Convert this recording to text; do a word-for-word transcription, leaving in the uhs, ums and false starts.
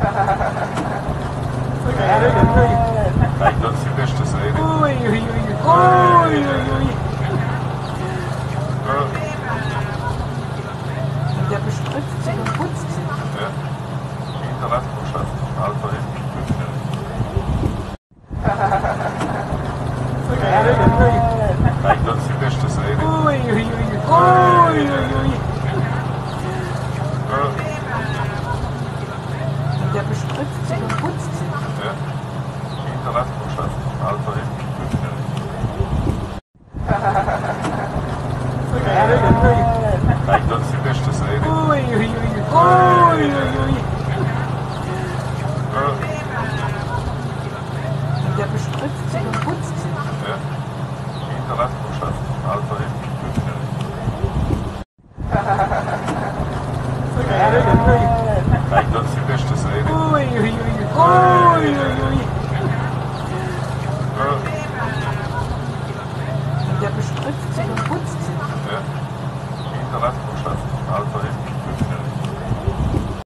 Nein, das ist die beste Seite. Ui, ui, ui, ui, ui, ui. Ja, Der bespritzt sich und putzt sich. ja. Hinterlandwirtschaft, Alpha fünfzehn. Nein, das ist die beste Seite. Ui, ui, ui, ui, ui, ui. Ja, Der bespritzt sich und putzt sich. ja. Hinterlandwirtschaft, Alpha fünfzehn. Nein, das ist die beste Seite. Ui, ui, ui, ui, ui, ui. Ja, Der bespritzt sich und putzt sich. ja. Hinterlandwirtschaft, Alpha fünfzehn. Ui, Nein, das ist die beste Seite. ui, ui, ui, ui, ui.